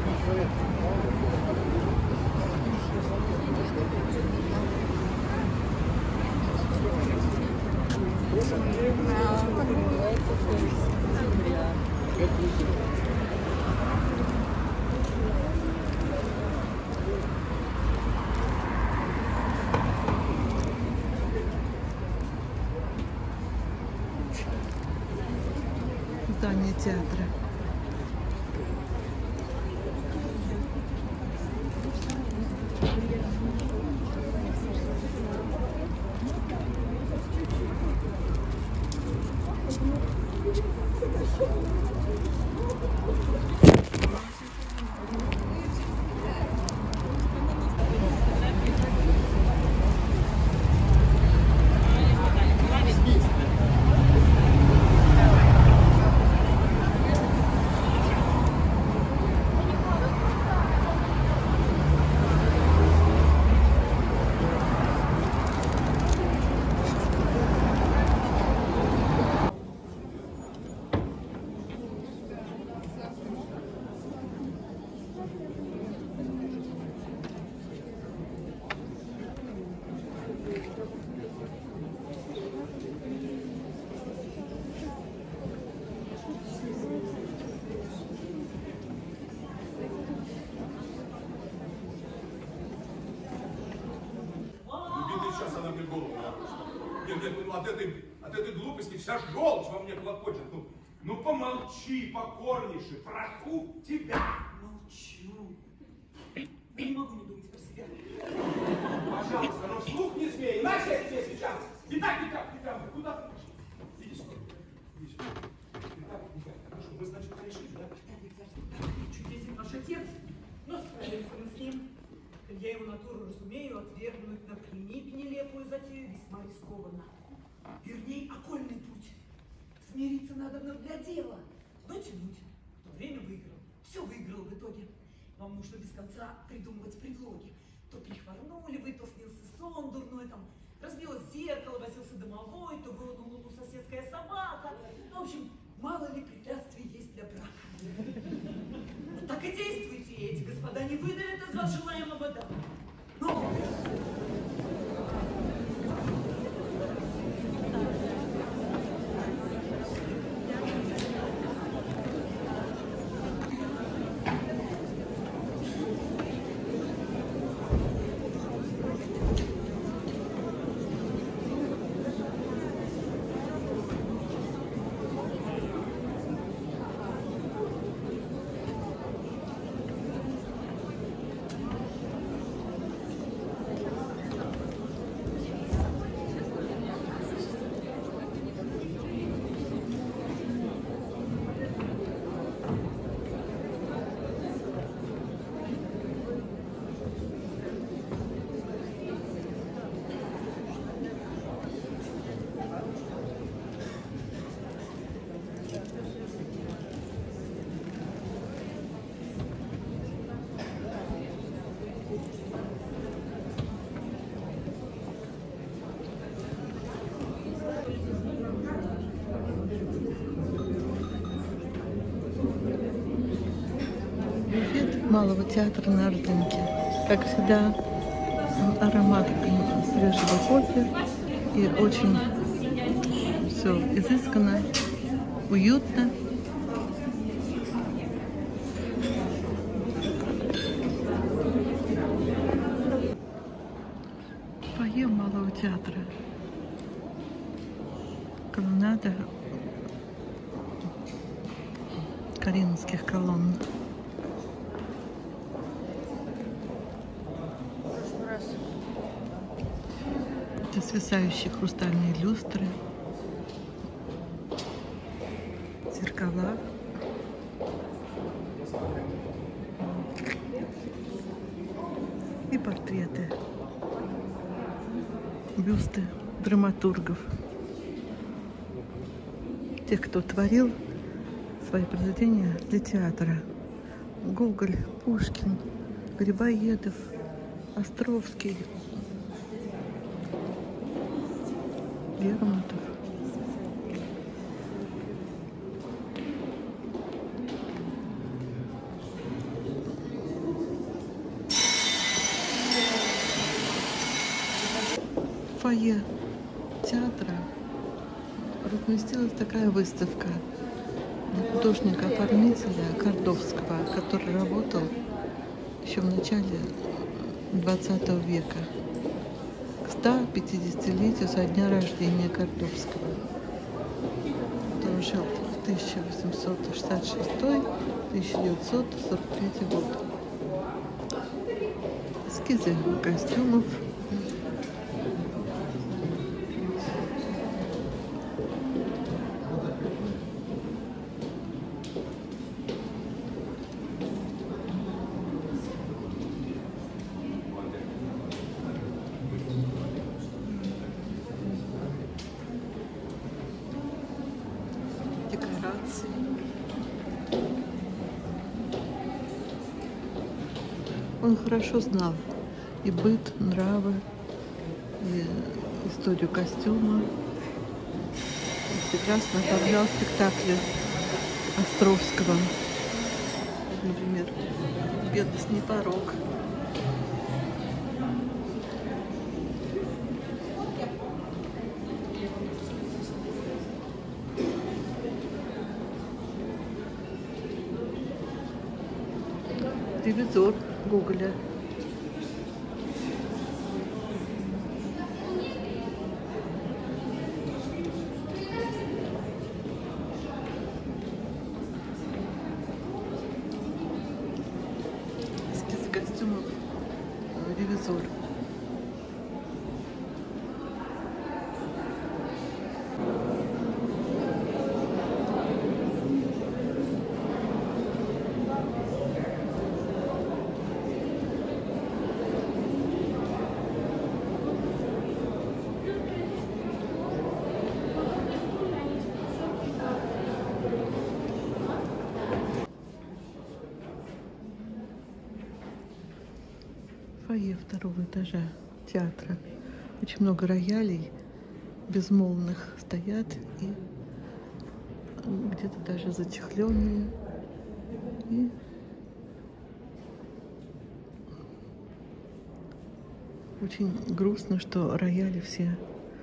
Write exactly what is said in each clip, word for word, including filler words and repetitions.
Здание театра. От этой, от этой глупости вся желчь во мне клокочет. Ну, ну помолчи, покорнейший, прошу тебя. Молчу. Я не могу не думать про себя. Пожалуйста, но вслух не смей, иначе я тебе сейчас. Итак, итак, итак, куда ты пошел? Иди сюда, иди сюда. Итак, итак, хорошо, мы, значит, решили, да? Чудесен ваш отец, но справимся мы с ним. Я его натуру разумею, отвергнуть напрямик нелепую затею весьма рискованно. Верней, окольный путь. Смириться надо для дела, но тянуть. В то время выиграл. Все выиграл в итоге. Вам нужно без конца придумывать предлоги. То прихворнули вы, то снился сон дурной, там разбилось зеркало, возился домовой, то была на луну соседская собака. Ну, в общем, мало ли препятствий есть для брака. Вот так и действуйте, эти господа не выдавят из вас желаемого дара. Но... Малого театра на Ордынке. Как всегда, аромат свежего кофе и очень все изысканно, уютно. Фойе Малого театра. Колоннада коринфских колонн. Свисающие хрустальные люстры, зеркала, и портреты, бюсты драматургов, тех, кто творил свои произведения для театра. Гоголь, Пушкин, Грибоедов, Островский, Лермонтов. фойе театра разместилась такая выставка художника-оформителя Кордовского, который работал еще в начале двадцатого века, к ста пятидесятилетию со дня рождения Кордовского, который жил в тысяча восемьсот шестьдесят шестой — тысяча девятьсот сорок третий год. Эскизы костюмов. Декорации. Он хорошо знал и быт, нравы, и историю костюма. И прекрасно оформлял спектакли Островского. Например, «Бедность не порок». Ревизор Гоголя. Эскизы костюмов «Ревизор». Фойе второго этажа театра. Очень много роялей безмолвных стоят и где-то даже зачехленные. И очень грустно, что рояли все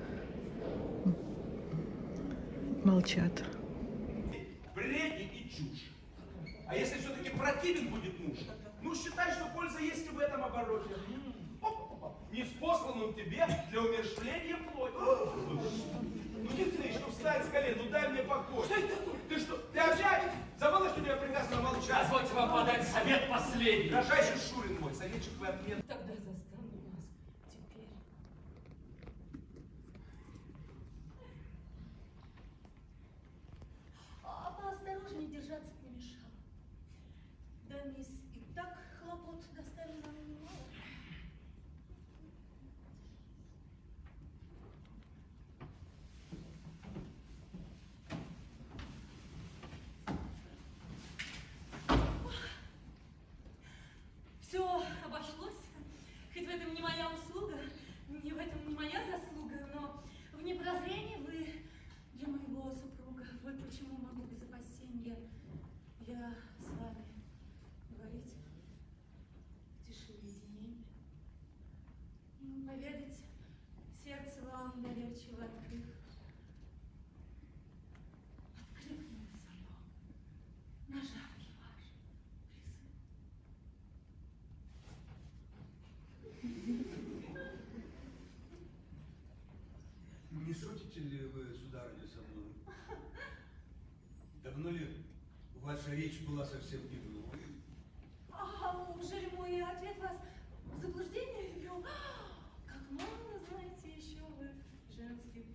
молчат. Бредни и чушь. А если все-таки противен будет муж, ну считай, что польза есть и в этом обороте. Неспосланным тебе для умерщвления плоти. Ну не ты, что встань с колен, ну дай мне покой. Что это такое? Ты что, ты опять забыла, что я прекрасно молчал? Позвольте вам подать совет последний. Дрожайший Шурин мой, советчик вы отмен. Тогда застану нас теперь. А поосторожнее держаться не мешало. Да, мисс, и так хлопот доставили нам немало. Все обошлось. Хоть в этом не моя услуга, не в этом не моя заслуга, но вне прозрения вы для моего супруга. Вот почему могу без опасения я с вами говорить в тиши уединения. Поведать сердце вам доверчиво открыв. Откликнулось оно на жаркий ваш призыв. Не шутите ли вы, сударыня, со мной? Давно ли ваша речь была совсем не глупой? А уже ли мой ответ вас в заблуждение ввел? Как мало знаете еще вы женских